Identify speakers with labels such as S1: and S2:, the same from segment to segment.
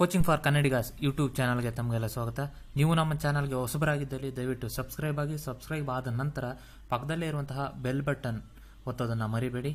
S1: Coaching for Kannadigas YouTube ಚಾನಲ್ಗೆ ತಮಗೆಲ್ಲ ಸ್ವಾಗತ. ನೀವು ನಮ್ಮ ಚಾನಲ್ಗೆ ಹೊಸಬರಾಗಿದ್ದಲ್ಲಿ ದಯವಿಟ್ಟು ಸಬ್ಸ್ಕ್ರೈಬ್ ಆಗಿ. ಸಬ್ಸ್ಕ್ರೈಬ್ ಆದ ನಂತರ ಪಕ್ಕದಲ್ಲೇ ಇರುವಂತಹ ಬೆಲ್ ಬಟನ್ ಒತ್ತೋದನ್ನು ಮರಿಬೇಡಿ.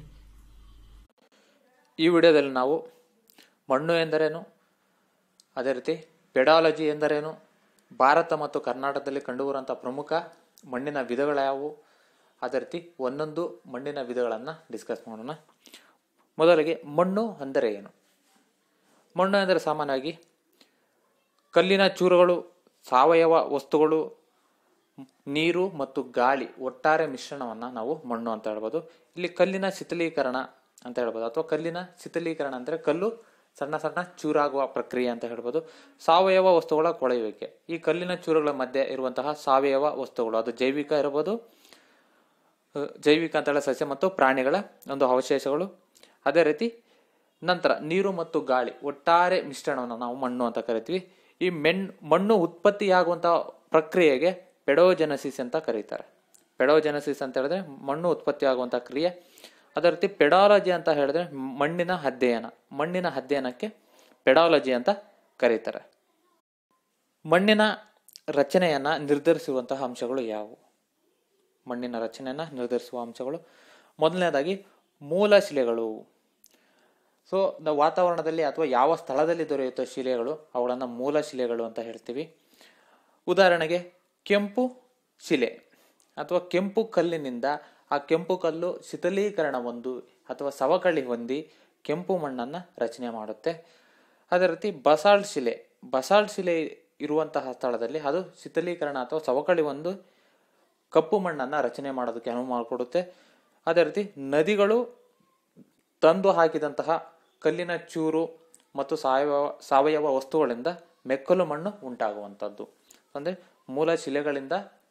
S2: ಈ ವಿಡಿಯೋದಲ್ಲಿ ನಾವು ಮಣ್ಣು ಎಂದರೇನು, ಅದೇ ರೀತಿ ಪೆಡಾಲಜಿ ಎಂದರೇನು, ಭಾರತ ಮತ್ತು ಕರ್ನಾಟಕದಲ್ಲಿ ಕಂಡುಬರುವಂಥ ಪ್ರಮುಖ ಮಣ್ಣಿನ ವಿಧಗಳ್ಯಾವುವು, ಅದೇ ರೀತಿ ಒಂದೊಂದು ಮಣ್ಣಿನ ವಿಧಗಳನ್ನು ಡಿಸ್ಕಸ್ ಮಾಡೋಣ. ಮೊದಲಿಗೆ ಮಣ್ಣು ಅಂದರೆ ಏನು? ಮಣ್ಣು ಎಂದರೆ ಸಾಮಾನ್ಯವಾಗಿ ಕಲ್ಲಿನ ಚೂರುಗಳು, ಸಾವಯವ ವಸ್ತುಗಳು, ನೀರು ಮತ್ತು ಗಾಳಿ ಒಟ್ಟಾರೆ ಮಿಶ್ರಣವನ್ನು ನಾವು ಮಣ್ಣು ಅಂತ ಹೇಳ್ಬೋದು. ಇಲ್ಲಿ ಕಲ್ಲಿನ ಶಿಥಿಲೀಕರಣ ಅಂತ ಹೇಳ್ಬೋದು, ಅಥವಾ ಕಲ್ಲಿನ ಶಿಥಿಲೀಕರಣ ಅಂದರೆ ಕಲ್ಲು ಸಣ್ಣ ಸಣ್ಣ ಚೂರಾಗುವ ಪ್ರಕ್ರಿಯೆ ಅಂತ ಹೇಳ್ಬೋದು. ಸಾವಯವ ವಸ್ತುಗಳ ಕೊಳೆಯುವಿಕೆ, ಈ ಕಲ್ಲಿನ ಚೂರುಗಳ ಮಧ್ಯೆ ಇರುವಂತಹ ಸಾವಯವ ವಸ್ತುಗಳು, ಅದು ಜೈವಿಕ ಇರಬಹುದು, ಜೈವಿಕ ಅಂತ ಹೇಳಿ ಸಸ್ಯ ಮತ್ತು ಪ್ರಾಣಿಗಳ ಒಂದು ಅವಶೇಷಗಳು. ಅದೇ ರೀತಿ ನಂತರ ನೀರು ಮತ್ತು ಗಾಳಿ ಒಟ್ಟಾರೆ ಮಿಶ್ರಣವನ್ನು ನಾವು ಮಣ್ಣು ಅಂತ ಕರಿತೀವಿ. ಈ ಮಣ್ಣು ಉತ್ಪತ್ತಿಯಾಗುವಂತಹ ಪ್ರಕ್ರಿಯೆಗೆ ಪೆಡೋಜೆನಸಿಸ್ ಅಂತ ಕರೀತಾರೆ. ಪೆಡೋಜೆನಸಿಸ್ ಅಂತ ಹೇಳಿದ್ರೆ ಮಣ್ಣು ಉತ್ಪತ್ತಿ ಆಗುವಂತಹ ಕ್ರಿಯೆ. ಅದೇ ರೀತಿ ಪೆಡಾಲಜಿ ಅಂತ ಹೇಳಿದ್ರೆ ಮಣ್ಣಿನ ಅಧ್ಯಯನಕ್ಕೆ ಪೆಡಾಲಜಿ ಅಂತ ಕರೀತಾರೆ. ಮಣ್ಣಿನ ರಚನೆಯನ್ನ ನಿರ್ಧರಿಸುವಂತಹ ಅಂಶಗಳು ಯಾವುವು? ಮಣ್ಣಿನ ರಚನೆಯನ್ನ ನಿರ್ಧರಿಸುವ ಅಂಶಗಳು, ಮೊದಲನೇದಾಗಿ ಮೂಲ ಶಿಲೆಗಳು. ಸೊ ವಾತಾವರಣದಲ್ಲಿ ಅಥವಾ ಯಾವ ಸ್ಥಳದಲ್ಲಿ ದೊರೆಯುತ್ತ ಶಿಲೆಗಳು ಅವುಗಳನ್ನು ಮೂಲ ಶಿಲೆಗಳು ಅಂತ ಹೇಳ್ತೀವಿ. ಉದಾಹರಣೆಗೆ ಕೆಂಪು ಶಿಲೆ ಅಥವಾ ಕೆಂಪು ಕಲ್ಲಿನಿಂದ ಆ ಕೆಂಪು ಕಲ್ಲು ಶಿಥಿಲೀಕರಣ ಹೊಂದಿ ಅಥವಾ ಸವಕಳಿ ಹೊಂದಿ ಕೆಂಪು ಮಣ್ಣನ್ನು ರಚನೆ ಮಾಡುತ್ತೆ. ಅದೇ ರೀತಿ ಬಸಾಲ್ಟ್ ಶಿಲೆ ಇರುವಂತಹ ಸ್ಥಳದಲ್ಲಿ ಅದು ಶಿಥಿಲೀಕರಣ ಅಥವಾ ಸವಕಳಿ ಹೊಂದಿ ಕಪ್ಪು ಮಣ್ಣನ್ನು ರಚನೆ ಮಾಡೋದಕ್ಕೆ ಅನುವು ಮಾಡಿಕೊಡುತ್ತೆ. ಅದೇ ರೀತಿ ನದಿಗಳು ತಂದು ಹಾಕಿದಂತಹ ಕಲ್ಲಿನ ಚೂರು ಮತ್ತು ಸಾವಯವ ವಸ್ತುಗಳಿಂದ ಮೆಕ್ಕಲು ಮಣ್ಣು ಉಂಟಾಗುವಂಥದ್ದು. ಅಂದರೆ ಮೂಲ ಶಿಲೆಗಳಿಂದ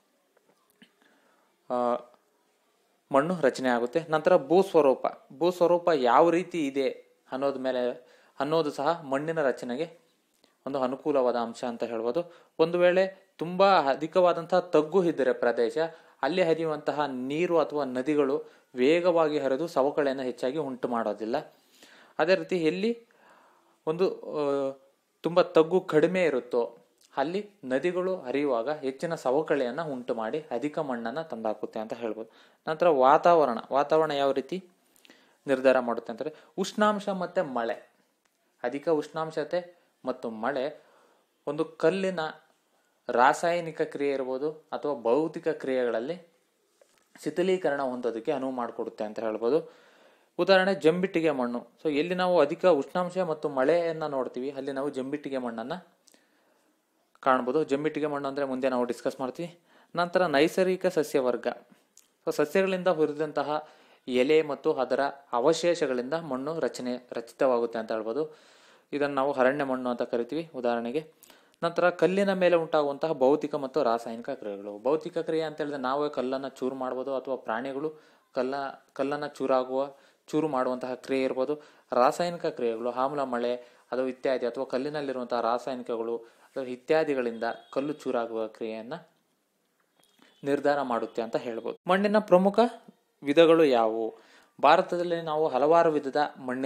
S2: ಮಣ್ಣು ರಚನೆ ಆಗುತ್ತೆ. ನಂತರ ಭೂಸ್ವರೂಪ ಯಾವ ರೀತಿ ಇದೆ ಅನ್ನೋದು ಸಹ ಮಣ್ಣಿನ ರಚನೆಗೆ ಒಂದು ಅನುಕೂಲವಾದ ಅಂಶ ಅಂತ ಹೇಳ್ಬೋದು. ಒಂದು ವೇಳೆ ತುಂಬಾ ಅಧಿಕವಾದಂತಹ ತಗ್ಗು ಇದ್ದರೆ ಪ್ರದೇಶ, ಅಲ್ಲಿ ಹರಿಯುವಂತಹ ನೀರು ಅಥವಾ ನದಿಗಳು ವೇಗವಾಗಿ ಹರಿದು ಸವಕಳಿಯನ್ನು ಹೆಚ್ಚಾಗಿ ಉಂಟು ಮಾಡೋದಿಲ್ಲ. ಅದೇ ರೀತಿ ಎಲ್ಲಿ ಒಂದು ತುಂಬಾ ತಗ್ಗು ಕಡಿಮೆ ಇರುತ್ತೋ ಅಲ್ಲಿ ನದಿಗಳು ಹರಿಯುವಾಗ ಹೆಚ್ಚಿನ ಸವಕಳಿಯನ್ನು ಉಂಟು ಮಾಡಿ ಅಧಿಕ ಮಣ್ಣನ್ನು ತಂದಾಕುತ್ತೆ ಅಂತ ಹೇಳ್ಬೋದು. ನಂತರ ವಾತಾವರಣ ಯಾವ ರೀತಿ ನಿರ್ಧಾರ ಮಾಡುತ್ತೆ ಅಂತಂದ್ರೆ ಉಷ್ಣಾಂಶ ಮತ್ತೆ ಮಳೆ. ಅಧಿಕ ಉಷ್ಣಾಂಶತೆ ಮತ್ತು ಮಳೆ ಒಂದು ಕಲ್ಲಿನ ರಾಸಾಯನಿಕ ಕ್ರಿಯೆ ಇರ್ಬೋದು ಅಥವಾ ಭೌತಿಕ ಕ್ರಿಯೆಗಳಲ್ಲಿ ಶಿಥಿಲೀಕರಣ ಹೊಂದೋದಕ್ಕೆ ಅನುವು ಮಾಡಿಕೊಡುತ್ತೆ ಅಂತ ಹೇಳ್ಬೋದು. ಉದಾಹರಣೆ ಜಂಬಿಟ್ಟಿಗೆ ಮಣ್ಣು. ಸೊ ಎಲ್ಲಿ ನಾವು ಅಧಿಕ ಉಷ್ಣಾಂಶ ಮತ್ತು ಮಳೆಯನ್ನ ನೋಡ್ತೀವಿ ಅಲ್ಲಿ ನಾವು ಜಂಬಿಟ್ಟಿಗೆ ಮಣ್ಣನ್ನ ಕಾಣ್ಬೋದು. ಜಂಬಿಟ್ಟಿಗೆ ಮಣ್ಣು ಅಂದ್ರೆ ಮುಂದೆ ನಾವು ಡಿಸ್ಕಸ್ ಮಾಡ್ತೀವಿ. ನಂತರ ನೈಸರ್ಗಿಕ ಸಸ್ಯವರ್ಗ. ಸೊ ಸಸ್ಯಗಳಿಂದ ಹುರಿದಂತಹ ಎಲೆ ಮತ್ತು ಅದರ ಅವಶೇಷಗಳಿಂದ ಮಣ್ಣು ರಚಿತವಾಗುತ್ತೆ ಅಂತ ಹೇಳ್ಬೋದು. ಇದನ್ನು ನಾವು ಅರಣ್ಯ ಮಣ್ಣು ಅಂತ ಕರಿತೀವಿ ಉದಾಹರಣೆಗೆ. ನಂತರ ಕಲ್ಲಿನ ಮೇಲೆ ಉಂಟಾಗುವಂತಹ ಭೌತಿಕ ಮತ್ತು ರಾಸಾಯನಿಕ ಕ್ರಿಯೆಗಳು. ಭೌತಿಕ ಕ್ರಿಯೆ ಅಂತ ಹೇಳಿದ್ರೆ ನಾವೇ ಕಲ್ಲನ್ನು ಚೂರು ಮಾಡ್ಬೋದು ಅಥವಾ ಪ್ರಾಣಿಗಳು ಕಲ್ಲನ್ನು ಚೂರು ಮಾಡುವಂತಹ ಕ್ರಿಯೆ ಇರ್ಬೋದು. ರಾಸಾಯನಿಕ ಕ್ರಿಯೆಗಳು ಆಮ್ಲ ಮಳೆ ಅದು ಇತ್ಯಾದಿ ಅಥವಾ ಕಲ್ಲಿನಲ್ಲಿರುವಂತಹ ರಾಸಾಯನಿಕಗಳು ಇತ್ಯಾದಿಗಳಿಂದ ಕಲ್ಲು ಚೂರಾಗುವ ಕ್ರಿಯೆಯನ್ನ ನಿರ್ಧಾರ ಮಾಡುತ್ತೆ ಅಂತ ಹೇಳ್ಬೋದು. ಮಣ್ಣಿನ ಪ್ರಮುಖ ವಿಧಗಳು ಯಾವುವು? ಭಾರತದಲ್ಲಿ ನಾವು ಹಲವಾರು ವಿಧದ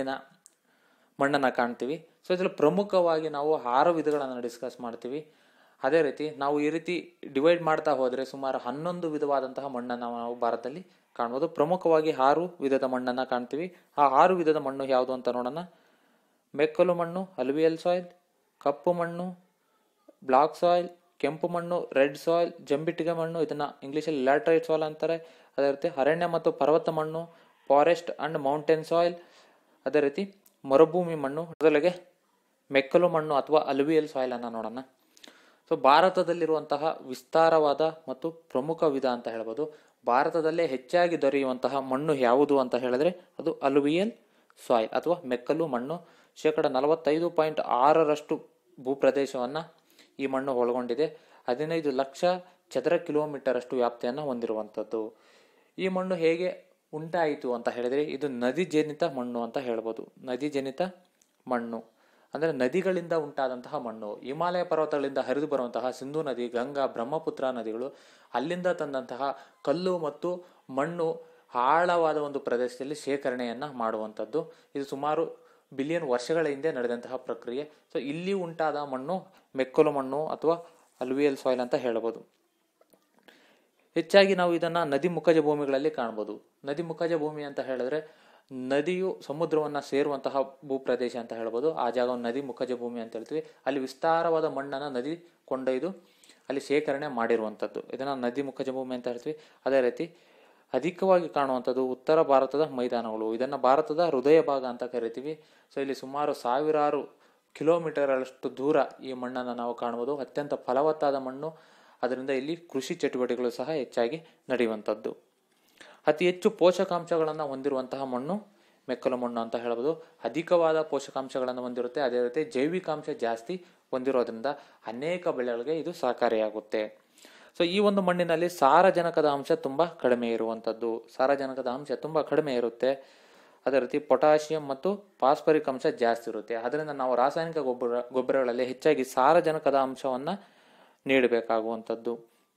S2: ಮಣ್ಣನ್ನು ಕಾಣ್ತೀವಿ. ಸೊ ಇದರಲ್ಲಿ ಪ್ರಮುಖವಾಗಿ ನಾವು 6 ವಿಧಗಳನ್ನು ಡಿಸ್ಕಸ್ ಮಾಡ್ತೀವಿ. ಅದೇ ರೀತಿ ನಾವು ಈ ರೀತಿ ಡಿವೈಡ್ ಮಾಡ್ತಾ ಹೋದರೆ ಸುಮಾರು 11 ವಿಧವಾದಂತಹ ಮಣ್ಣನ್ನು ನಾವು ಭಾರತದಲ್ಲಿ ಕಾಣ್ಬೋದು. ಪ್ರಮುಖವಾಗಿ 6 ವಿಧದ ಮಣ್ಣನ್ನು ಕಾಣ್ತೀವಿ. ಆ 6 ವಿಧದ ಮಣ್ಣು ಯಾವುದು ಅಂತ ನೋಡೋಣ. ಮೆಕ್ಕಲು ಮಣ್ಣು, ಅಲುವಿಯಲ್ ಸಾಯಿಲ್, ಕಪ್ಪು ಮಣ್ಣು, ಬ್ಲಾಕ್ ಸಾಯಿಲ್, ಕೆಂಪು ಮಣ್ಣು, ರೆಡ್ ಸಾಯಿಲ್, ಜಂಬಿಟ್ಟಿಗೆ ಮಣ್ಣು, ಇದನ್ನ ಇಂಗ್ಲಿಷಲ್ಲಿ ಲ್ಯಾಟರೈಟ್ ಸಾಯಿಲ್ ಅಂತಾರೆ. ಅದೇ ರೀತಿ ಅರಣ್ಯ ಮತ್ತು ಪರ್ವತ ಮಣ್ಣು, ಫಾರೆಸ್ಟ್ ಅಂಡ್ ಮೌಂಟೇನ್ ಸಾಯಿಲ್. ಅದೇ ರೀತಿ ಮರುಭೂಮಿ ಮಣ್ಣು. ಮೊದಲಿಗೆ ಮೆಕ್ಕಲು ಮಣ್ಣು ಅಥವಾ ಅಲುವಿಯಲ್ ಸಾಯಿಲ್ ಅನ್ನ ನೋಡೋಣ. ಸೊ ಭಾರತದಲ್ಲಿರುವಂತಹ ವಿಸ್ತಾರವಾದ ಮತ್ತು ಪ್ರಮುಖ ವಿಧ ಅಂತ ಹೇಳ್ಬೋದು. ಭಾರತದಲ್ಲೇ ಹೆಚ್ಚಾಗಿ ದೊರೆಯುವಂತಹ ಮಣ್ಣು ಯಾವುದು ಅಂತ ಹೇಳಿದ್ರೆ ಅದು ಅಲುವಿಯಲ್ ಸಾಯಿಲ್ ಅಥವಾ ಮೆಕ್ಕಲು ಮಣ್ಣು. 45.6% ಭೂಪ್ರದೇಶವನ್ನ ಈ ಮಣ್ಣು ಒಳಗೊಂಡಿದೆ. 15 ಲಕ್ಷ ಚದರ ಕಿಲೋಮೀಟರ್ ಅಷ್ಟು ವ್ಯಾಪ್ತಿಯನ್ನು ಹೊಂದಿರುವಂಥದ್ದು. ಈ ಮಣ್ಣು ಹೇಗೆ ಉಂಟಾಯಿತು ಅಂತ ಹೇಳಿದ್ರೆ ಇದು ನದಿಜನಿತ ಮಣ್ಣು ಅಂತ ಹೇಳ್ಬೋದು. ನದಿಜನಿತ ಮಣ್ಣು ಅಂದ್ರೆ ನದಿಗಳಿಂದ ಉಂಟಾದಂತಹ ಮಣ್ಣು. ಹಿಮಾಲಯ ಪರ್ವತಗಳಿಂದ ಹರಿದು ಬರುವಂತಹ ಸಿಂಧು ನದಿ, ಗಂಗಾ, ಬ್ರಹ್ಮಪುತ್ರ ನದಿಗಳು ಅಲ್ಲಿಂದ ತಂದಂತಹ ಕಲ್ಲು ಮತ್ತು ಮಣ್ಣು ಆಳವಾದ ಒಂದು ಪ್ರದೇಶದಲ್ಲಿ ಶೇಖರಣೆಯನ್ನ ಮಾಡುವಂಥದ್ದು. ಇದು ಸುಮಾರು ಬಿಲಿಯನ್ ವರ್ಷಗಳ ಹಿಂದೆ ನಡೆದಂತಹ ಪ್ರಕ್ರಿಯೆ. ಸೊ ಇಲ್ಲಿ ಉಂಟಾದ ಮಣ್ಣು ಮೆಕ್ಕಲು ಮಣ್ಣು ಅಥವಾ ಅಲ್ವಿಯಲ್ ಸಾಯಿಲ್ ಅಂತ ಹೇಳಬಹುದು. ಹೆಚ್ಚಾಗಿ ನಾವು ಇದನ್ನ ನದಿ ಮುಖಜ ಭೂಮಿಗಳಲ್ಲಿ ಕಾಣಬಹುದು. ನದಿ ಮುಖಜ ಭೂಮಿ ಅಂತ ಹೇಳಿದ್ರೆ ನದಿಯು ಸಮುದ್ರವನ್ನ ಸೇರುವಂತಹ ಭೂಪ್ರದೇಶ ಅಂತ ಹೇಳ್ಬೋದು. ಆ ಜಾಗವನ್ನು ನದಿ ಮುಖಜ ಭೂಮಿ ಅಂತ ಹೇಳ್ತೀವಿ. ಅಲ್ಲಿ ವಿಸ್ತಾರವಾದ ಮಣ್ಣನ್ನ ನದಿ ಕೊಂಡೊಯ್ದು ಅಲ್ಲಿ ಶೇಖರಣೆ ಮಾಡಿರುವಂಥದ್ದು, ಇದನ್ನ ನದಿ ಮುಖಜ ಭೂಮಿ ಅಂತ ಹೇಳ್ತೀವಿ. ಅದೇ ರೀತಿ ಅಧಿಕವಾಗಿ ಕಾಣುವಂಥದ್ದು ಉತ್ತರ ಭಾರತದ ಮೈದಾನಗಳು, ಇದನ್ನ ಭಾರತದ ಹೃದಯ ಭಾಗ ಅಂತ ಕರಿತೀವಿ. ಸೊ ಇಲ್ಲಿ ಸುಮಾರು ಸಾವಿರಾರು ಕಿಲೋಮೀಟರ್ ಅಷ್ಟು ದೂರ ಈ ಮಣ್ಣನ್ನು ನಾವು ಕಾಣಬಹುದು. ಅತ್ಯಂತ ಫಲವತ್ತಾದ ಮಣ್ಣು, ಅದರಿಂದ ಇಲ್ಲಿ ಕೃಷಿ ಚಟುವಟಿಕೆಗಳು ಸಹ ಹೆಚ್ಚಾಗಿ ನಡೆಯುವಂಥದ್ದು. ಅತಿ ಹೆಚ್ಚು ಪೋಷಕಾಂಶಗಳನ್ನು ಹೊಂದಿರುವಂತಹ ಮಣ್ಣು ಮೆಕ್ಕಲು ಮಣ್ಣು ಅಂತ ಹೇಳ್ಬೋದು. ಅಧಿಕವಾದ ಪೋಷಕಾಂಶಗಳನ್ನು ಹೊಂದಿರುತ್ತೆ. ಅದೇ ರೀತಿ ಜೈವಿಕಾಂಶ ಜಾಸ್ತಿ ಹೊಂದಿರೋದ್ರಿಂದ ಅನೇಕ ಬೆಳೆಗಳಿಗೆ ಇದು ಸಹಕಾರಿಯಾಗುತ್ತೆ. ಸೊ ಈ ಒಂದು ಮಣ್ಣಿನಲ್ಲಿ ಸಾರಜನಕದ ಅಂಶ ತುಂಬಾ ಕಡಿಮೆ ಇರುವಂಥದ್ದು, ಸಾರಜನಕದ ಅಂಶ ತುಂಬಾ ಕಡಿಮೆ ಇರುತ್ತೆ. ಅದೇ ರೀತಿ ಪೊಟ್ಯಾಷಿಯಂ ಮತ್ತು ಫಾಸ್ಫರಿಕ್ ಅಂಶ ಜಾಸ್ತಿ ಇರುತ್ತೆ. ಅದರಿಂದ ನಾವು ರಾಸಾಯನಿಕ ಗೊಬ್ಬರಗಳಲ್ಲಿ ಹೆಚ್ಚಾಗಿ ಸಾರಜನಕದ ಅಂಶವನ್ನ ನೀಡಬೇಕಾಗುವಂಥದ್ದು.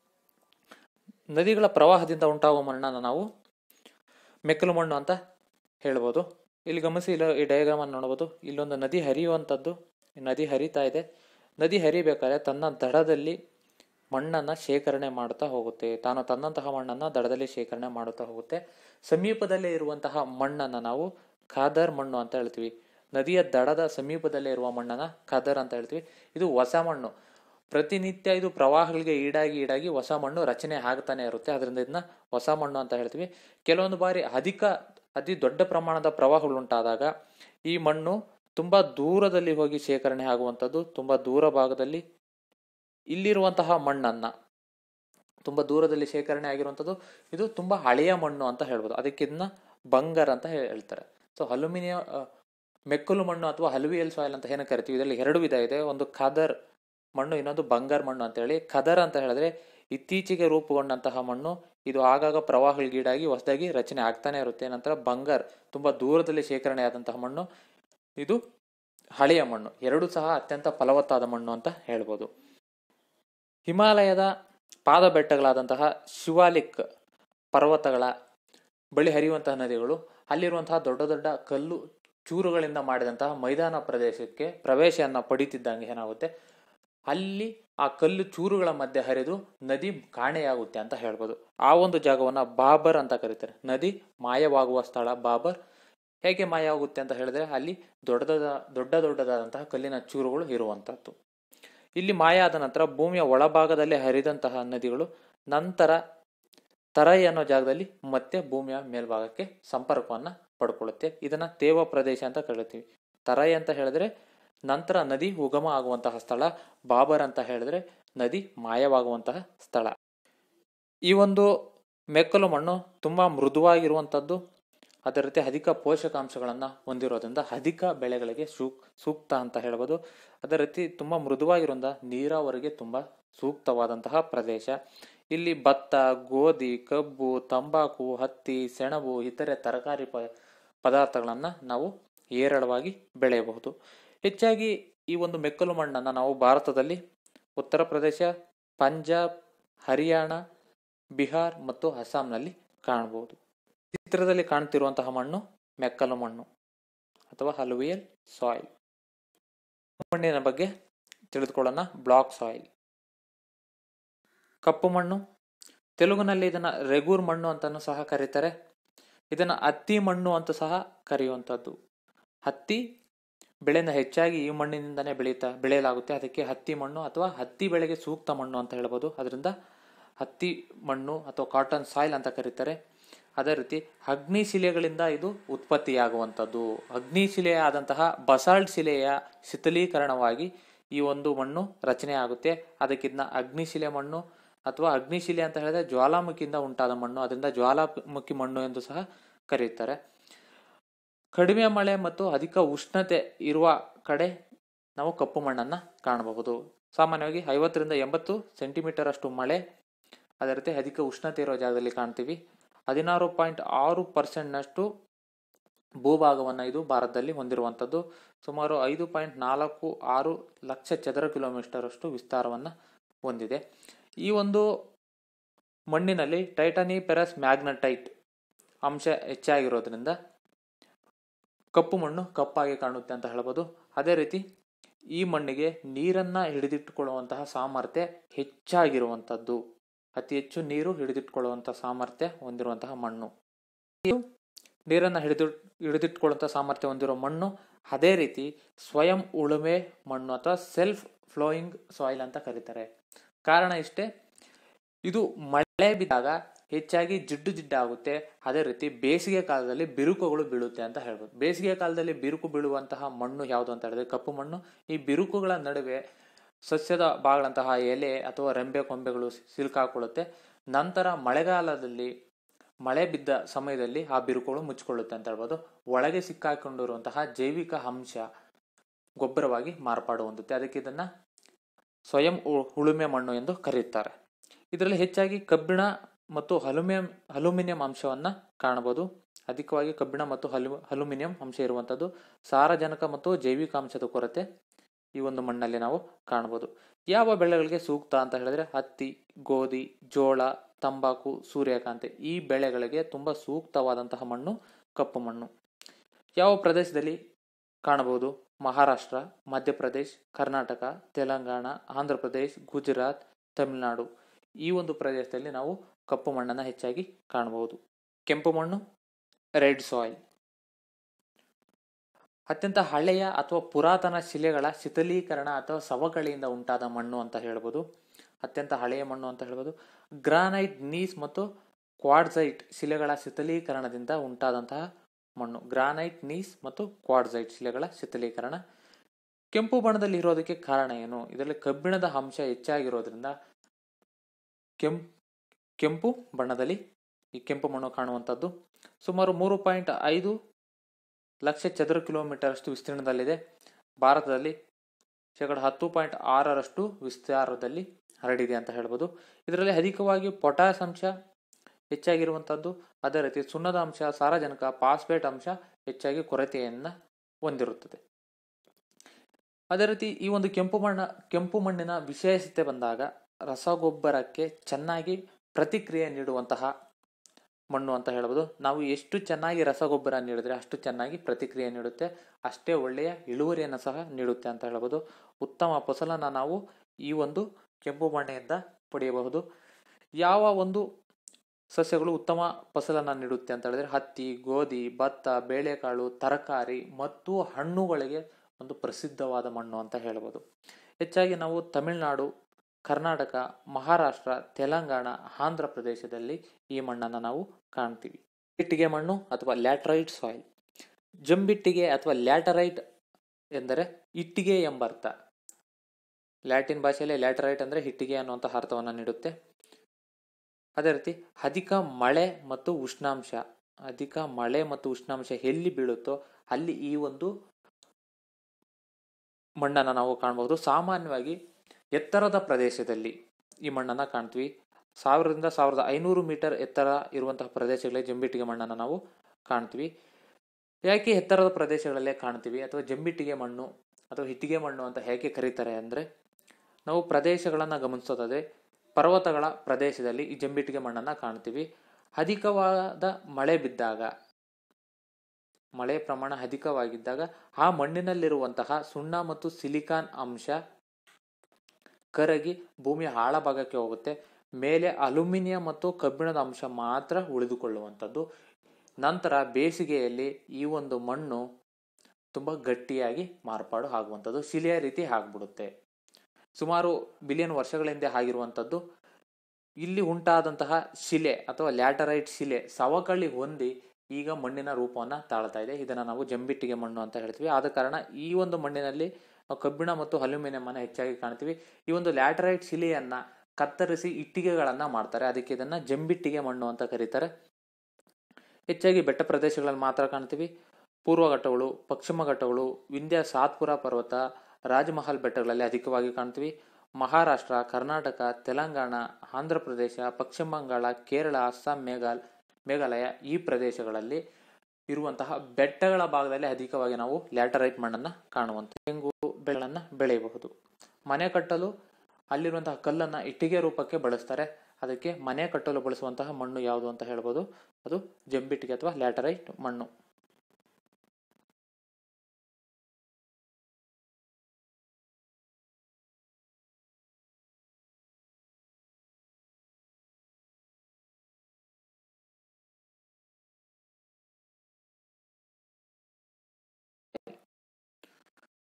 S2: ನದಿಗಳ ಪ್ರವಾಹದಿಂದ ಉಂಟಾಗುವ ಮಣ್ಣನ್ನು ನಾವು ಮೆಕ್ಕಲು ಮಣ್ಣು ಅಂತ ಹೇಳ್ಬೋದು. ಇಲ್ಲಿ ಗಮನಿಸಿ, ಈ ಡಯಾಗ್ರಾಮ್ ಅನ್ನು ನೋಡಬಹುದು. ಇಲ್ಲೊಂದು ನದಿ ಹರಿಯುವಂಥದ್ದು, ನದಿ ಹರಿತಾ ಇದೆ. ನದಿ ಹರಿಬೇಕಾದ್ರೆ ತನ್ನ ದಡದಲ್ಲಿ ಮಣ್ಣನ್ನ ಶೇಖರಣೆ ಮಾಡುತ್ತಾ ಹೋಗುತ್ತೆ. ತಾನು ತನ್ನಂತಹ ಮಣ್ಣನ್ನ ದಡದಲ್ಲಿ ಶೇಖರಣೆ ಮಾಡುತ್ತಾ ಹೋಗುತ್ತೆ. ಸಮೀಪದಲ್ಲೇ ಇರುವಂತಹ ಮಣ್ಣನ್ನ ನಾವು ಖಾದರ್ ಮಣ್ಣು ಅಂತ ಹೇಳ್ತೀವಿ. ನದಿಯ ದಡದ ಸಮೀಪದಲ್ಲೇ ಇರುವ ಮಣ್ಣನ್ನ ಖಾದರ್ ಅಂತ ಹೇಳ್ತೀವಿ. ಇದು ಹೊಸ ಮಣ್ಣು, ಪ್ರತಿನಿತ್ಯ ಇದು ಪ್ರವಾಹಗಳಿಗೆ ಈಡಾಗಿ ಹೊಸ ಮಣ್ಣು ರಚನೆ ಆಗ್ತಾನೆ ಇರುತ್ತೆ. ಅದರಿಂದ ಇದನ್ನ ಹೊಸ ಮಣ್ಣು ಅಂತ ಹೇಳ್ತೀವಿ. ಕೆಲವೊಂದು ಬಾರಿ ಅತಿ ದೊಡ್ಡ ಪ್ರಮಾಣದ ಪ್ರವಾಹಗಳು ಉಂಟಾದಾಗ ಈ ಮಣ್ಣು ತುಂಬಾ ದೂರದಲ್ಲಿ ಹೋಗಿ ಶೇಖರಣೆ ಆಗುವಂಥದ್ದು. ತುಂಬಾ ದೂರ ಭಾಗದಲ್ಲಿ ಇಲ್ಲಿರುವಂತಹ ಮಣ್ಣನ್ನ ತುಂಬಾ ದೂರದಲ್ಲಿ ಶೇಖರಣೆ ಆಗಿರುವಂಥದ್ದು. ಇದು ತುಂಬಾ ಹಳೆಯ ಮಣ್ಣು ಅಂತ ಹೇಳ್ಬೋದು. ಅದಕ್ಕೆ ಇದನ್ನ ಬಂಗರ್ ಅಂತ ಹೇಳ್ತಾರೆ. ಸೊ ಅಲ್ಯೂಮಿನಿಯಂ ಮೆಕ್ಕಲು ಮಣ್ಣು ಅಥವಾ ಅಲ್ವಿಯಲ್ ಸಾಯಿಲ್ ಅಂತ ಏನ ಕರಿತೀವಿ, ಇದರಲ್ಲಿ ಎರಡು ವಿಧ ಇದೆ. ಒಂದು ಖಾದರ್ ಮಣ್ಣು, ಇನ್ನೊಂದು ಬಂಗಾರ್ ಮಣ್ಣು ಅಂತ ಹೇಳಿ. ಖದರ್ ಅಂತ ಹೇಳಿದ್ರೆ ಇತ್ತೀಚೆಗೆ ರೂಪುಗೊಂಡಂತಹ ಮಣ್ಣು, ಇದು ಆಗಾಗ ಪ್ರವಾಹಗೀಡಾಗಿ ಹೊಸದಾಗಿ ರಚನೆ ಆಗ್ತಾನೆ ಇರುತ್ತೆ. ನಂತರ ಬಂಗಾರ್ ತುಂಬಾ ದೂರದಲ್ಲಿ ಶೇಖರಣೆ ಆದಂತಹ ಮಣ್ಣು, ಇದು ಹಳೆಯ ಮಣ್ಣು. ಎರಡು ಸಹ ಅತ್ಯಂತ ಫಲವತ್ತಾದ ಮಣ್ಣು ಅಂತ ಹೇಳ್ಬೋದು. ಹಿಮಾಲಯದ ಪಾದ ಬೆಟ್ಟಗಳಾದಂತಹ ಶಿವಾಲಿಕ್ ಪರ್ವತಗಳ ಬಳಿ ಹರಿಯುವಂತಹ ನದಿಗಳು, ಅಲ್ಲಿರುವಂತಹ ದೊಡ್ಡ ದೊಡ್ಡ ಕಲ್ಲು ಚೂರುಗಳಿಂದ ಮಾಡಿದಂತಹ ಮೈದಾನ ಪ್ರದೇಶಕ್ಕೆ ಪ್ರವೇಶವನ್ನ ಪಡಿತಿದ್ದಂಗೆ ಏನಾಗುತ್ತೆ, ಅಲ್ಲಿ ಆ ಕಲ್ಲು ಚೂರುಗಳ ಮಧ್ಯೆ ಹರಿದು ನದಿ ಕಾಣೆಯಾಗುತ್ತೆ ಅಂತ ಹೇಳ್ಬೋದು. ಆ ಒಂದು ಜಾಗವನ್ನ ಬಾಬರ್ ಅಂತ ಕರೀತಾರೆ. ನದಿ ಮಾಯವಾಗುವ ಸ್ಥಳ ಬಾಬರ್. ಹೇಗೆ ಮಾಯ ಆಗುತ್ತೆ ಅಂತ ಹೇಳಿದ್ರೆ ಅಲ್ಲಿ ದೊಡ್ಡದಾದಂತಹ ಕಲ್ಲಿನ ಚೂರುಗಳು ಇರುವಂತಹದ್ದು. ಇಲ್ಲಿ ಮಾಯ ಆದ ನಂತರ ಭೂಮಿಯ ಒಳಭಾಗದಲ್ಲಿ ಹರಿದಂತಹ ನದಿಗಳು ನಂತರ ತರೈ ಅನ್ನೋ ಜಾಗದಲ್ಲಿ ಮತ್ತೆ ಭೂಮಿಯ ಮೇಲ್ಭಾಗಕ್ಕೆ ಸಂಪರ್ಕವನ್ನ ಪಡ್ಕೊಳ್ಳುತ್ತೆ. ಇದನ್ನ ತೇವ ಪ್ರದೇಶ ಅಂತ ಕರಿತೀವಿ. ತರೈ ಅಂತ ಹೇಳಿದ್ರೆ ನಂತರ ನದಿ ಉಗಮ ಆಗುವಂತಹ ಸ್ಥಳ, ಬಾಬರ್ ಅಂತ ಹೇಳಿದ್ರೆ ನದಿ ಮಾಯವಾಗುವಂತಹ ಸ್ಥಳ. ಈ ಒಂದು ಮೆಕ್ಕಲು ಮಣ್ಣು ತುಂಬಾ ಮೃದುವಾಗಿರುವಂತದ್ದು, ಅದೇ ರೀತಿ ಅಧಿಕ ಪೋಷಕಾಂಶಗಳನ್ನ ಹೊಂದಿರೋದ್ರಿಂದ ಅಧಿಕ ಬೆಳೆಗಳಿಗೆ ಸೂಕ್ತ ಅಂತ ಹೇಳ್ಬೋದು. ಅದೇ ರೀತಿ ತುಂಬಾ ಮೃದುವಾಗಿರೋದ್ರಿಂದ ನೀರಾವರಿಗೆ ತುಂಬಾ ಸೂಕ್ತವಾದಂತಹ ಪ್ರದೇಶ. ಇಲ್ಲಿ ಭತ್ತ, ಗೋಧಿ, ಕಬ್ಬು, ತಂಬಾಕು, ಹತ್ತಿ, ಸೆಣಬು, ಇತರೆ ತರಕಾರಿ ಪದಾರ್ಥಗಳನ್ನ ನಾವು ಹೇರಳವಾಗಿ ಬೆಳೆಯಬಹುದು. ಹೆಚ್ಚಾಗಿ ಈ ಒಂದು ಮೆಕ್ಕಲು ಮಣ್ಣನ್ನ ನಾವು ಭಾರತದಲ್ಲಿ ಉತ್ತರ ಪ್ರದೇಶ, ಪಂಜಾಬ್, ಹರಿಯಾಣ, ಬಿಹಾರ್ ಮತ್ತು ಅಸ್ಸಾಂನಲ್ಲಿ ಕಾಣಬಹುದು. ಚಿತ್ರದಲ್ಲಿ ಕಾಣ್ತಿರುವಂತಹ ಮಣ್ಣು ಮೆಕ್ಕಲು ಮಣ್ಣು ಅಥವಾ ಅಲ್ವಿಯಲ್ ಸಾಯಿಲ್. ಮಣ್ಣಿನ ಬಗ್ಗೆ ತಿಳಿದುಕೊಳ್ಳೋಣ. ಬ್ಲಾಕ್ ಸಾಯಿಲ್, ಕಪ್ಪು ಮಣ್ಣು. ತೆಲುಗಿನಲ್ಲಿ ಇದನ್ನ ರೆಗೂರ್ ಮಣ್ಣು ಅಂತಾನು ಸಹ ಕರೀತಾರೆ. ಇದನ್ನ ಹತ್ತಿ ಮಣ್ಣು ಅಂತ ಸಹ ಕರೆಯುವಂಥದ್ದು. ಹತ್ತಿ ಬೆಳೆನ ಹೆಚ್ಚಾಗಿ ಈ ಮಣ್ಣಿನಿಂದನೇ ಬೆಳೆಯಲಾಗುತ್ತೆ. ಅದಕ್ಕೆ ಹತ್ತಿ ಮಣ್ಣು ಅಥವಾ ಹತ್ತಿ ಬೆಳೆಗೆ ಸೂಕ್ತ ಮಣ್ಣು ಅಂತ ಹೇಳ್ಬೋದು. ಅದರಿಂದ ಹತ್ತಿ ಮಣ್ಣು ಅಥವಾ ಕಾಟನ್ ಸಾಯಿಲ್ ಅಂತ ಕರೀತಾರೆ. ಅದೇ ರೀತಿ ಅಗ್ನಿಶಿಲೆಗಳಿಂದ ಇದು ಉತ್ಪತ್ತಿಯಾಗುವಂಥದ್ದು. ಅಗ್ನಿಶಿಲೆ ಆದಂತಹ ಬಸಾಲ್ಟ್ ಶಿಲೆಯ ಶಿಥಿಲೀಕರಣವಾಗಿ ಈ ಒಂದು ಮಣ್ಣು ರಚನೆ ಆಗುತ್ತೆ. ಅದಕ್ಕೆ ಇದನ್ನ ಅಗ್ನಿಶಿಲೆ ಮಣ್ಣು ಅಥವಾ ಅಗ್ನಿಶಿಲೆ ಅಂತ ಹೇಳಿದ್ರೆ ಜ್ವಾಲಾಮುಖಿಯಿಂದ ಉಂಟಾದ ಮಣ್ಣು, ಅದರಿಂದ ಜ್ವಾಲಾಮುಖಿ ಮಣ್ಣು ಎಂದು ಸಹ ಕರೆಯುತ್ತಾರೆ. ಕಡಿಮೆ ಮಳೆ ಮತ್ತು ಅಧಿಕ ಉಷ್ಣತೆ ಇರುವ ಕಡೆ ನಾವು ಕಪ್ಪು ಮಣ್ಣನ್ನ ಕಾಣಬಹುದು. ಸಾಮಾನ್ಯವಾಗಿ 50ರಿಂದ 80 ಸೆಂಟಿಮೀಟರ್ ಅಷ್ಟು ಮಳೆ, ಅದೇ ರೀತಿ ಅಧಿಕ ಉಷ್ಣತೆ ಇರೋ ಜಾಗದಲ್ಲಿ ಕಾಣ್ತೀವಿ. 16.6% ಭೂಭಾಗವನ್ನ ಇದು ಭಾರತದಲ್ಲಿ ಹೊಂದಿರುವಂಥದ್ದು. ಸುಮಾರು 5.46 ಲಕ್ಷ ಚದರ ಕಿಲೋಮೀಟರ್ ಅಷ್ಟು ವಿಸ್ತಾರವನ್ನ ಹೊಂದಿದೆ. ಈ ಒಂದು ಮಣ್ಣಿನಲ್ಲಿ ಟೈಟಾನಿಫೆರಸ್ ಮ್ಯಾಗ್ನಟೈಟ್ ಅಂಶ ಹೆಚ್ಚಾಗಿರೋದ್ರಿಂದ ಕಪ್ಪು ಮಣ್ಣು ಕಪ್ಪಾಗಿ ಕಾಣುತ್ತೆ ಅಂತ ಹೇಳ್ಬೋದು. ಅದೇ ರೀತಿ ಈ ಮಣ್ಣಿಗೆ ನೀರನ್ನ ಹಿಡಿದಿಟ್ಟುಕೊಳ್ಳುವಂತಹ ಸಾಮರ್ಥ್ಯ ಹೆಚ್ಚಾಗಿರುವಂಥದ್ದು, ಅತಿ ಹೆಚ್ಚು ನೀರು ಹಿಡಿದಿಟ್ಟುಕೊಳ್ಳುವಂತಹ ಸಾಮರ್ಥ್ಯ ಹೊಂದಿರುವಂತಹ ಮಣ್ಣು. ನೀರನ್ನ ಹಿಡಿದಿಟ್ಟುಕೊಳ್ಳುವಂತಹ ಸಾಮರ್ಥ್ಯ ಹೊಂದಿರುವ ಮಣ್ಣು. ಅದೇ ರೀತಿ ಸ್ವಯಂ ಉಳುಮೆ ಮಣ್ಣು ಅಥವಾ ಸೆಲ್ಫ್ ಫ್ಲೋಯಿಂಗ್ ಸಾಯಿಲ್ ಅಂತ ಕರೀತಾರೆ. ಕಾರಣ ಇಷ್ಟೇ, ಇದು ಮಳೆ ಬಿದ್ದಾಗ ಹೆಚ್ಚಾಗಿ ಜಿಡ್ಡಾಗುತ್ತೆ. ಅದೇ ರೀತಿ ಬೇಸಿಗೆ ಕಾಲದಲ್ಲಿ ಬಿರುಕುಗಳು ಬೀಳುತ್ತೆ ಅಂತ ಹೇಳ್ಬೋದು. ಬೇಸಿಗೆ ಕಾಲದಲ್ಲಿ ಬಿರುಕು ಬೀಳುವಂತಹ ಮಣ್ಣು ಯಾವುದು ಅಂತ ಹೇಳಿದ್ರೆ ಕಪ್ಪು ಮಣ್ಣು. ಈ ಬಿರುಕುಗಳ ನಡುವೆ ಸಸ್ಯದ ಭಾಗಗಳಂತಹ ಎಲೆ ಅಥವಾ ರೆಂಬೆ ಕೊಂಬೆಗಳು ಸಿಲುಕಾಕೊಳ್ಳುತ್ತೆ. ನಂತರ ಮಳೆಗಾಲದಲ್ಲಿ ಮಳೆ ಬಿದ್ದ ಸಮಯದಲ್ಲಿ ಆ ಬಿರುಕುಗಳು ಮುಚ್ಚಿಕೊಳ್ಳುತ್ತೆ ಅಂತ ಹೇಳ್ಬೋದು. ಒಳಗೆ ಸಿಕ್ಕಾಕೊಂಡಿರುವಂತಹ ಜೈವಿಕ ಅಂಶ ಗೊಬ್ಬರವಾಗಿ ಮಾರ್ಪಾಡು ಹೊಂದುತ್ತೆ. ಅದಕ್ಕೆ ಇದನ್ನ ಸ್ವಯಂ ಉಳುಮೆ ಮಣ್ಣು ಎಂದು ಕರೆಯುತ್ತಾರೆ. ಇದರಲ್ಲಿ ಹೆಚ್ಚಾಗಿ ಕಬ್ಬಿಣ ಮತ್ತು ಅಲ್ಯೂಮಿನಿಯಂ ಅಂಶವನ್ನ ಕಾಣಬಹುದು. ಅಧಿಕವಾಗಿ ಕಬ್ಬಿಣ ಮತ್ತು ಅಲ್ಯೂಮಿನಿಯಂ ಅಂಶ ಇರುವಂತದ್ದು. ಸಾರಜನಕ ಮತ್ತು ಜೈವಿಕ ಅಂಶದ ಕೊರತೆ ಈ ಒಂದು ಮಣ್ಣಲ್ಲಿ ನಾವು ಕಾಣಬಹುದು. ಯಾವ ಬೆಳೆಗಳಿಗೆ ಸೂಕ್ತ ಅಂತ ಹೇಳಿದ್ರೆ ಹತ್ತಿ, ಗೋಧಿ, ಜೋಳ, ತಂಬಾಕು, ಸೂರ್ಯಕಾಂತಿ ಈ ಬೆಳೆಗಳಿಗೆ ತುಂಬಾ ಸೂಕ್ತವಾದಂತಹ ಮಣ್ಣು ಕಪ್ಪು ಮಣ್ಣು. ಯಾವ ಪ್ರದೇಶದಲ್ಲಿ ಕಾಣಬಹುದು? ಮಹಾರಾಷ್ಟ್ರ, ಮಧ್ಯಪ್ರದೇಶ್, ಕರ್ನಾಟಕ, ತೆಲಂಗಾಣ, ಆಂಧ್ರ ಪ್ರದೇಶ್, ಗುಜರಾತ್, ತಮಿಳುನಾಡು ಈ ಒಂದು ಪ್ರದೇಶದಲ್ಲಿ ನಾವು ಕಪ್ಪು ಮಣ್ಣನ್ನು ಹೆಚ್ಚಾಗಿ ಕಾಣಬಹುದು. ಕೆಂಪು ಮಣ್ಣು ರೆಡ್ ಸಾಯಿಲ್. ಅತ್ಯಂತ ಹಳೆಯ ಅಥವಾ ಪುರಾತನ ಶಿಲೆಗಳ ಶಿಥಿಲೀಕರಣ ಅಥವಾ ಸವಕಳಿಯಿಂದ ಉಂಟಾದ ಮಣ್ಣು ಅಂತ ಹೇಳ್ಬೋದು. ಅತ್ಯಂತ ಹಳೆಯ ಮಣ್ಣು ಅಂತ ಹೇಳ್ಬೋದು. ಗ್ರಾನೈಟ್, ನೀಸ್ ಮತ್ತು ಕ್ವಾರ್ಟ್ಜೈಟ್ ಶಿಲೆಗಳ ಶಿಥಿಲೀಕರಣದಿಂದ ಉಂಟಾದಂತಹ ಮಣ್ಣು. ಗ್ರಾನೈಟ್, ನೀಸ್ ಮತ್ತು ಕ್ವಾರ್ಟ್ಜೈಟ್ ಶಿಲೆಗಳ ಶಿಥಿಲೀಕರಣ. ಕೆಂಪು ಬಣ್ಣದಲ್ಲಿ ಇರೋದಕ್ಕೆ ಕಾರಣ ಏನು? ಇದರಲ್ಲಿ ಕಬ್ಬಿಣದ ಅಂಶ ಹೆಚ್ಚಾಗಿರೋದ್ರಿಂದ ಕೆಂಪು ಬಣ್ಣದಲ್ಲಿ ಈ ಕೆಂಪು ಮಣ್ಣು ಕಾಣುವಂಥದ್ದು. ಸುಮಾರು 3.5 ಲಕ್ಷ ಚದರ ಕಿಲೋಮೀಟರ್ ಅಷ್ಟು ವಿಸ್ತೀರ್ಣದಲ್ಲಿದೆ. ಭಾರತದಲ್ಲಿ 10.6% ವಿಸ್ತಾರದಲ್ಲಿ ಹರಡಿದೆ ಅಂತ ಹೇಳ್ಬೋದು. ಇದರಲ್ಲಿ ಅಧಿಕವಾಗಿ ಪೊಟ್ಯಾಸ್ ಅಂಶ ಹೆಚ್ಚಾಗಿರುವಂಥದ್ದು. ಅದೇ ರೀತಿ ಸುಣ್ಣದ ಅಂಶ, ಸಾರಜನಕ, ಫಾಸ್ಫೇಟ್ ಅಂಶ ಹೆಚ್ಚಾಗಿ ಕೊರತೆಯನ್ನ ಹೊಂದಿರುತ್ತದೆ. ಅದೇ ರೀತಿ ಈ ಒಂದು ಕೆಂಪು ಮಣ್ಣಿನ ವಿಶೇಷತೆ ಬಂದಾಗ ರಸಗೊಬ್ಬರಕ್ಕೆ ಚೆನ್ನಾಗಿ ಪ್ರತಿಕ್ರಿಯೆ ನೀಡುವಂತಹ ಮಣ್ಣು ಅಂತ ಹೇಳ್ಬೋದು. ನಾವು ಎಷ್ಟು ಚೆನ್ನಾಗಿ ರಸಗೊಬ್ಬರ ನೀಡಿದ್ರೆ ಅಷ್ಟು ಚೆನ್ನಾಗಿ ಪ್ರತಿಕ್ರಿಯೆ ನೀಡುತ್ತೆ, ಅಷ್ಟೇ ಒಳ್ಳೆಯ ಇಳುವರಿಯನ್ನು ಸಹ ನೀಡುತ್ತೆ ಅಂತ ಹೇಳ್ಬೋದು. ಉತ್ತಮ ಫಸಲನ್ನು ನಾವು ಈ ಒಂದು ಕೆಂಪು ಮಣ್ಣಿನಿಂದ ಪಡೆಯಬಹುದು. ಯಾವ ಒಂದು ಸಸ್ಯಗಳು ಉತ್ತಮ ಫಸಲನ್ನು ನೀಡುತ್ತೆ ಅಂತ ಹೇಳಿದ್ರೆ ಹತ್ತಿ, ಗೋಧಿ, ಭತ್ತ, ಬೇಳೆಕಾಳು, ತರಕಾರಿ ಮತ್ತು ಹಣ್ಣುಗಳಿಗೆ ಒಂದು ಪ್ರಸಿದ್ಧವಾದ ಮಣ್ಣು ಅಂತ ಹೇಳ್ಬೋದು. ಹೆಚ್ಚಾಗಿ ನಾವು ತಮಿಳುನಾಡು, ಕರ್ನಾಟಕ, ಮಹಾರಾಷ್ಟ್ರ, ತೆಲಂಗಾಣ, ಆಂಧ್ರ ಪ್ರದೇಶದಲ್ಲಿ ಈ ಮಣ್ಣನ್ನು ನಾವು ಕಾಣ್ತೀವಿ. ಇಟ್ಟಿಗೆ ಮಣ್ಣು ಅಥವಾ ಲ್ಯಾಟರೈಟ್ ಸಾಯಿಲ್. ಜಂಬಿಟ್ಟಿಗೆ ಅಥವಾ ಲ್ಯಾಟರೈಟ್ ಎಂದರೆ ಇಟ್ಟಿಗೆ ಎಂಬ ಅರ್ಥ. ಲ್ಯಾಟಿನ್ ಭಾಷೆಯಲ್ಲಿ ಲ್ಯಾಟರೈಟ್ ಅಂದರೆ ಇಟ್ಟಿಗೆ ಅನ್ನುವಂತಹ ಅರ್ಥವನ್ನು ನೀಡುತ್ತೆ. ಅದೇ ರೀತಿ ಅಧಿಕ ಮಳೆ ಮತ್ತು ಉಷ್ಣಾಂಶ ಎಲ್ಲಿ ಬೀಳುತ್ತೋ ಅಲ್ಲಿ ಈ ಒಂದು ಮಣ್ಣನ್ನು ನಾವು ಕಾಣಬಹುದು. ಸಾಮಾನ್ಯವಾಗಿ ಎತ್ತರದ ಪ್ರದೇಶದಲ್ಲಿ ಈ ಮಣ್ಣನ್ನು ಕಾಣ್ತೀವಿ. 1000 ರಿಂದ 1500 ಮೀಟರ್ ಎತ್ತರ ಇರುವಂತಹ ಪ್ರದೇಶಗಳಲ್ಲಿ ಜಂಬಿಟ್ಟಿಗೆ ಮಣ್ಣನ್ನು ನಾವು ಕಾಣ್ತೀವಿ. ಯಾಕೆ ಎತ್ತರದ ಪ್ರದೇಶಗಳಲ್ಲೇ ಕಾಣ್ತೀವಿ ಅಥವಾ ಜಂಬಿಟ್ಟಿಗೆ ಮಣ್ಣು ಅಥವಾ ಇಟ್ಟಿಗೆ ಮಣ್ಣು ಅಂತ ಹೇಗೆ ಕರೀತಾರೆ ಅಂದರೆ, ನಾವು ಪ್ರದೇಶಗಳನ್ನು ಗಮನಿಸೋದಾದ್ರೆ ಪರ್ವತಗಳ ಪ್ರದೇಶದಲ್ಲಿ ಈ ಜಂಬಿಟ್ಟಿಗೆ ಮಣ್ಣನ್ನು ಕಾಣ್ತೀವಿ. ಅಧಿಕವಾದ ಮಳೆ ಬಿದ್ದಾಗ, ಮಳೆ ಪ್ರಮಾಣ ಅಧಿಕವಾಗಿದ್ದಾಗ ಆ ಮಣ್ಣಿನಲ್ಲಿರುವಂತಹ ಸುಣ್ಣ ಮತ್ತು ಸಿಲಿಕಾನ್ ಅಂಶ ಕರಗಿ ಭೂಮಿಯ ಆಳಭಾಗಕ್ಕೆ ಹೋಗುತ್ತೆ. ಮೇಲೆ ಅಲ್ಯೂಮಿನಿಯಂ ಮತ್ತು ಕಬ್ಬಿಣದ ಅಂಶ ಮಾತ್ರ ಉಳಿದುಕೊಳ್ಳುವಂಥದ್ದು. ನಂತರ ಬೇಸಿಗೆಯಲ್ಲಿ ಈ ಒಂದು ಮಣ್ಣು ತುಂಬಾ ಗಟ್ಟಿಯಾಗಿ ಮಾರ್ಪಾಡು ಆಗುವಂಥದ್ದು, ಶಿಲೆಯ ರೀತಿ ಆಗ್ಬಿಡುತ್ತೆ. ಸುಮಾರು ಬಿಲಿಯನ್ ವರ್ಷಗಳ ಹಿಂದೆ ಆಗಿರುವಂಥದ್ದು. ಇಲ್ಲಿ ಉಂಟಾದಂತಹ ಶಿಲೆ ಅಥವಾ ಲ್ಯಾಟರೈಟ್ ಶಿಲೆ ಸವಕಳಿ ಹೊಂದಿ ಈಗ ಮಣ್ಣಿನ ರೂಪವನ್ನು ತಾಳ್ತಾ ಇದೆ. ಇದನ್ನು ನಾವು ಜಂಬಿಟ್ಟಿಗೆ ಮಣ್ಣು ಅಂತ ಹೇಳ್ತೀವಿ. ಆದ ಕಾರಣ ಈ ಒಂದು ಮಣ್ಣಿನಲ್ಲಿ ಕಬ್ಬಿಣ ಮತ್ತು ಅಲ್ಯೂಮಿನಿಯಂ ಅನ್ನು ಹೆಚ್ಚಾಗಿ ಕಾಣ್ತೀವಿ. ಈ ಒಂದು ಲ್ಯಾಟರೈಟ್ ಶಿಲೆಯನ್ನ ಕತ್ತರಿಸಿ ಇಟ್ಟಿಗೆಗಳನ್ನ ಮಾಡ್ತಾರೆ. ಅದಕ್ಕೆ ಇದನ್ನ ಜಂಬಿಟ್ಟಿಗೆ ಮಣ್ಣು ಅಂತ ಕರೀತಾರೆ. ಹೆಚ್ಚಾಗಿ ಬೆಟ್ಟ ಪ್ರದೇಶಗಳಲ್ಲಿ ಮಾತ್ರ ಕಾಣ್ತೀವಿ. ಪೂರ್ವ ಘಟ್ಟಗಳು, ಪಶ್ಚಿಮ ಘಟ್ಟಗಳು, ವಿಂಧ್ಯ ಸಾತ್ಪುರ ಪರ್ವತ, ರಾಜಮಹಲ್ ಬೆಟ್ಟಗಳಲ್ಲಿ ಅಧಿಕವಾಗಿ ಕಾಣ್ತೀವಿ. ಮಹಾರಾಷ್ಟ್ರ, ಕರ್ನಾಟಕ, ತೆಲಂಗಾಣ, ಆಂಧ್ರ ಪ್ರದೇಶ, ಪಶ್ಚಿಮ ಬಂಗಾಳ, ಕೇರಳ, ಅಸ್ಸಾಂ, ಮೇಘಾಲಯ ಈ ಪ್ರದೇಶಗಳಲ್ಲಿ ಇರುವಂತಹ ಬೆಟ್ಟಗಳ ಭಾಗದಲ್ಲಿ ಅಧಿಕವಾಗಿ ನಾವು ಲ್ಯಾಟರೈಟ್ ಮಣ್ಣನ್ನು ಕಾಣುವಂಥ ತೆಂಗು ಬೆಳೆಗಳನ್ನ ಬೆಳೆಯಬಹುದು. ಮನೆ ಕಟ್ಟಲು ಅಲ್ಲಿರುವಂತಹ ಕಲ್ಲನ್ನ ಇಟ್ಟಿಗೆ ರೂಪಕ್ಕೆ ಬಳಸ್ತಾರೆ. ಅದಕ್ಕೆ ಮನೆ ಕಟ್ಟಲು ಬಳಸುವಂತಹ ಮಣ್ಣು ಯಾವುದು ಅಂತ ಹೇಳ್ಬೋದು, ಅದು ಜಂಬಿಟ್ಟಿಗೆ ಅಥವಾ ಲ್ಯಾಟರೈಟ್ ಮಣ್ಣು.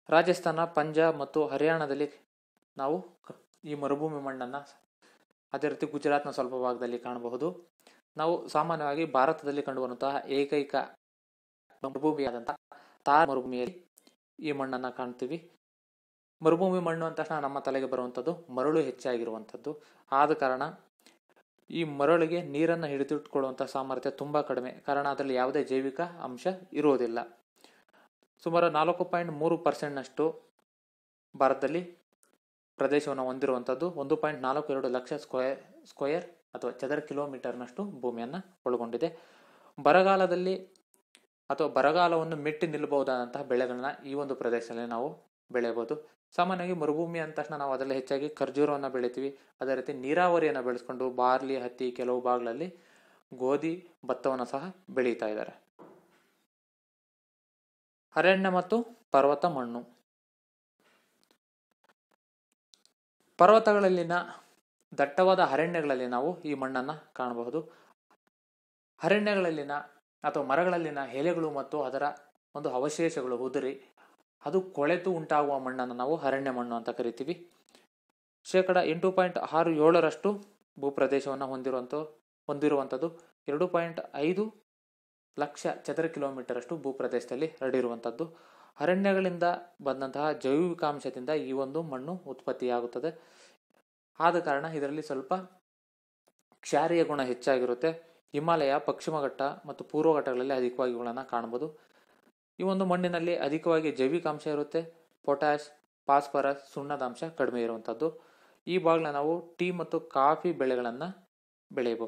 S2: ರಾಜಸ್ಥಾನ, ಪಂಜಾಬ್ ಮತ್ತು ಹರಿಯಾಣದಲ್ಲಿ ನಾವು ಈ ಮರುಭೂಮಿ ಮಣ್ಣನ್ನು, ಅದೇ ರೀತಿ ಗುಜರಾತ್ನ ಸ್ವಲ್ಪ ಭಾಗದಲ್ಲಿ ಕಾಣಬಹುದು. ನಾವು ಸಾಮಾನ್ಯವಾಗಿ ಭಾರತದಲ್ಲಿ ಕಂಡುಬರುವಂತಹ ಏಕೈಕ ಮರುಭೂಮಿಯಾದಂತಹ ಥಾರ್ ಮರುಭೂಮಿಯಲ್ಲಿ ಈ ಮಣ್ಣನ್ನು ಕಾಣ್ತೀವಿ. ಮರುಭೂಮಿ ಮಣ್ಣು ಅಂದ ತಕ್ಷಣ ನಮ್ಮ ತಲೆಗೆ ಬರುವಂಥದ್ದು ಮರಳು ಹೆಚ್ಚಾಗಿರುವಂಥದ್ದು. ಆದ ಕಾರಣ ಈ ಮರಳಿಗೆ ನೀರನ್ನು ಹಿಡಿದಿಟ್ಟುಕೊಳ್ಳುವಂಥ ಸಾಮರ್ಥ್ಯ ತುಂಬ ಕಡಿಮೆ, ಕಾರಣ ಅದರಲ್ಲಿ ಯಾವುದೇ ಜೈವಿಕ ಅಂಶ ಇರುವುದಿಲ್ಲ. ಸುಮಾರು 4.3% ಭಾರತದಲ್ಲಿ ಪ್ರದೇಶವನ್ನು ಹೊಂದಿರುವಂಥದ್ದು 1.42 ಲಕ್ಷ ಸ್ಕ್ವೇರ್ ಅಥವಾ ಚದರ ಕಿಲೋಮೀಟರ್ನಷ್ಟು ಭೂಮಿಯನ್ನು ಒಳಗೊಂಡಿದೆ. ಬರಗಾಲದಲ್ಲಿ ಅಥವಾ ಬರಗಾಲವನ್ನು ಮೆಟ್ಟಿ ನಿಲ್ಲಬಹುದಾದಂತಹ ಬೆಳೆಗಳನ್ನ ಈ ಒಂದು ಪ್ರದೇಶದಲ್ಲಿ ನಾವು ಬೆಳೆಯಬಹುದು. ಸಾಮಾನ್ಯವಾಗಿ ಮರುಭೂಮಿ ಅಂದ ತಕ್ಷಣ ನಾವು ಅದರಲ್ಲಿ ಹೆಚ್ಚಾಗಿ ಖರ್ಜೂರವನ್ನು ಬೆಳಿತೀವಿ. ಅದೇ ರೀತಿ ನೀರಾವರಿಯನ್ನು ಬೆಳೆಸ್ಕೊಂಡು ಬಾರ್ಲಿ, ಹತ್ತಿ, ಕೆಲವು ಭಾಗಗಳಲ್ಲಿ ಗೋಧಿ, ಭತ್ತವನ್ನು ಸಹ ಬೆಳೀತಾ ಇದ್ದಾರೆ. ಅರಣ್ಯ ಮತ್ತು ಪರ್ವತ ಮಣ್ಣು. ಪರ್ವತಗಳಲ್ಲಿನ ದಟ್ಟವಾದ ಅರಣ್ಯಗಳಲ್ಲಿ ನಾವು ಈ ಮಣ್ಣನ್ನು ಕಾಣಬಹುದು. ಅರಣ್ಯಗಳಲ್ಲಿನ ಅಥವಾ ಮರಗಳಲ್ಲಿನ ಎಲೆಗಳು ಮತ್ತು ಅದರ ಒಂದು ಅವಶೇಷಗಳು ಉದುರಿ ಅದು ಕೊಳೆತು ಉಂಟಾಗುವ ಮಣ್ಣನ್ನು ನಾವು ಅರಣ್ಯ ಮಣ್ಣು ಅಂತ ಕರಿತೀವಿ. 8.67% ಭೂಪ್ರದೇಶವನ್ನು ಹೊಂದಿರುವಂಥದ್ದು 2.5 ಲಕ್ಷ ಚದರ ಕಿಲೋಮೀಟರ್ ಅಷ್ಟು ಭೂಪ್ರದೇಶದಲ್ಲಿ ಹರಡಿರುವಂಥದ್ದು. ಅರಣ್ಯಗಳಿಂದ ಬಂದಂತಹ ಜೈವಿಕಾಂಶದಿಂದ ಈ ಒಂದು ಮಣ್ಣು ಉತ್ಪತ್ತಿಯಾಗುತ್ತದೆ. ಆದ ಕಾರಣ ಇದರಲ್ಲಿ ಸ್ವಲ್ಪ ಕ್ಷಾರೀಯ ಗುಣ ಹೆಚ್ಚಾಗಿರುತ್ತೆ. ಹಿಮಾಲಯ, ಪಶ್ಚಿಮ ಘಟ್ಟ ಮತ್ತು ಪೂರ್ವ ಘಟ್ಟಗಳಲ್ಲಿ ಅಧಿಕವಾಗಿ ಇವುಗಳನ್ನು ಕಾಣಬಹುದು. ಈ ಒಂದು ಮಣ್ಣಿನಲ್ಲಿ ಅಧಿಕವಾಗಿ ಜೈವಿಕಾಂಶ ಇರುತ್ತೆ. ಪೊಟ್ಯಾಶ್, ಫಾಸ್ಫರಸ್, ಸುಣ್ಣದ ಅಂಶ ಕಡಿಮೆ ಇರುವಂಥದ್ದು. ಈ ಭಾಗನ ನಾವು ಟೀ ಮತ್ತು ಕಾಫಿ ಬೆಳೆಗಳನ್ನು ಬೆಳೆಯಬಹುದು.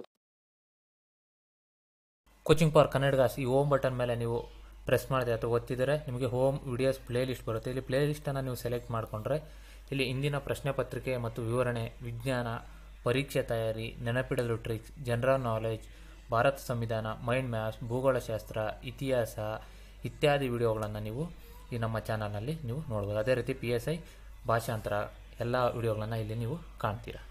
S1: ಕೋಚಿಂಗ್ ಫಾರ್ ಕನ್ನಡಗಾಸ್ ಈ ಹೋಮ್ ಬಟನ್ ಮೇಲೆ ನೀವು ಪ್ರೆಸ್ ಮಾಡಿದೆ ಅಥವಾ ಒತ್ತಿದರೆ ನಿಮಗೆ ಹೋಮ್ ವಿಡಿಯೋಸ್ ಪ್ಲೇ ಲಿಸ್ಟ್ ಬರುತ್ತೆ. ಇಲ್ಲಿ ಪ್ಲೇ ಲಿಸ್ಟನ್ನು ನೀವು ಸೆಲೆಕ್ಟ್ ಮಾಡಿಕೊಂಡ್ರೆ ಇಲ್ಲಿ ಇಂದಿನ ಪ್ರಶ್ನೆ ಪತ್ರಿಕೆ ಮತ್ತು ವಿವರಣೆ, ವಿಜ್ಞಾನ, ಪರೀಕ್ಷೆ ತಯಾರಿ, ನೆನಪಿಡಲು ಟ್ರಿಕ್ಸ್, ಜನರಲ್ ನಾಲೆಜ್, ಭಾರತ ಸಂವಿಧಾನ, ಮೈಂಡ್ ಮ್ಯಾಪ್ಸ್, ಭೂಗೋಳಶಾಸ್ತ್ರ, ಇತಿಹಾಸ ಇತ್ಯಾದಿ ವಿಡಿಯೋಗಳನ್ನು ನೀವು ಈ ನಮ್ಮ ಚಾನಲ್ನಲ್ಲಿ ನೀವು ನೋಡ್ಬೋದು. ಅದೇ ರೀತಿ PSI ಭಾಷಾಂತರ ಎಲ್ಲ ವಿಡಿಯೋಗಳನ್ನು ಇಲ್ಲಿ ನೀವು ಕಾಣ್ತೀರಾ.